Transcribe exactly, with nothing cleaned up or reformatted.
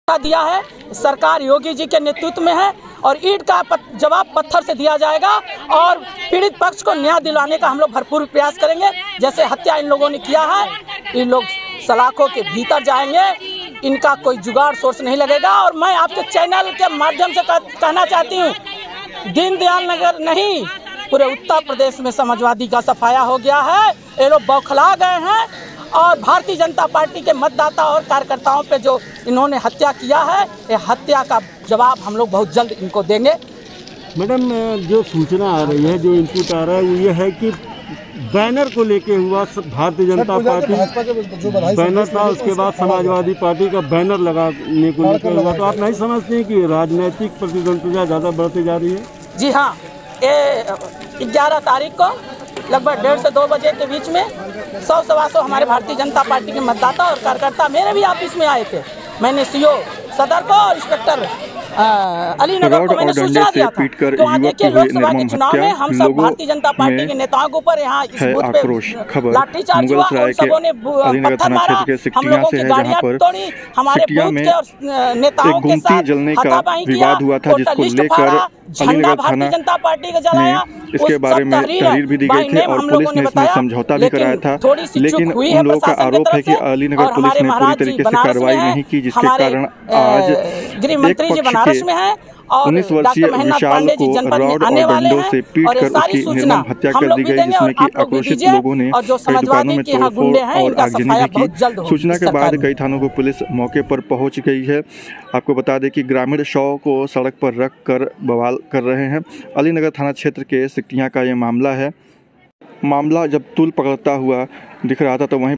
दिया है। सरकार योगी जी के नेतृत्व में है और ईंट का पत, जवाब पत्थर से दिया जाएगा और पीड़ित पक्ष को न्याय दिलाने का हम लोग भरपूर प्रयास करेंगे। जैसे हत्या इन लोगों ने किया है, इन लोग सलाखों के भीतर जाएंगे, इनका कोई जुगाड़ सोर्स नहीं लगेगा। और मैं आपके चैनल के माध्यम से कहना चाहती हूँ, दीनदयाल नगर नहीं, पूरे उत्तर प्रदेश में समाजवादी का सफाया हो गया है। ये लोग बौखला गए हैं और भारतीय जनता पार्टी के मतदाता और कार्यकर्ताओं पे जो इन्होंने हत्या किया है, ये हत्या का जवाब हम लोग बहुत जल्द इनको देंगे। मैडम, जो सूचना आ रही है, जो इनपुट आ रहा है, वो ये है कि बैनर को लेके हुआ भारतीय जनता पार्टी बैनर था, उसके बाद समाजवादी पार्टी का बैनर लगाने को लेकर हुआ। तो आप नहीं समझते कि राजनीतिक प्रतिद्वंद्विता ज़्यादा बढ़ती जा रही है? जी हाँ, ये ग्यारह तारीख को लगभग डेढ़ से दो बजे के बीच में सौ सवा सौ हमारे भारतीय जनता पार्टी के मतदाता और कार्यकर्ता मेरे भी ऑफिस में आए थे। मैंने सीओ सदर को और इंस्पेक्टर अली नगर को मैंने सूचना दिया था। तो वहाँ देखिए, लोकसभा के चुनाव में हम सब भारतीय जनता पार्टी के नेताओं के ऊपर यहाँ इस बूथ पे लाठीचार्ज हुआ, उन सबों ने पत्थर मारा, हम लोगों की गाड़ियाँ तोड़ी, हमारे बूथ के और नेताओं के साथ हाथापाई किया, वोटर लिस्ट फाड़ा, झंडा भारतीय जनता पार्टी का जलाया। इसके बारे में तहरीर भी दी गई थी और पुलिस ने इसमें समझौता भी कराया था, लेकिन उन लोगों का आरोप है कि अली नगर पुलिस ने पूरी तरीके से कार्रवाई नहीं की, जिसके कारण आज गृह मंत्री जी बनारस में हैं और उन्नीस वर्षीय विशाल को रॉड और डंडों से पीटकर उसकी निर्मम हत्या कर दी गई, जिसमें कि आक्रोशित लोगों ने कई दुकानों में तोड़फोड़ और आगजनी भी की। सूचना के बाद कई थानों को पुलिस मौके पर पहुंच गई है। आपको बता दें कि ग्रामीण शव को सड़क पर रख कर बवाल कर रहे हैं। अली नगर थाना क्षेत्र के सिकटियां का ये मामला है। मामला जब तूल पकड़ता हुआ दिख रहा था तो वहीं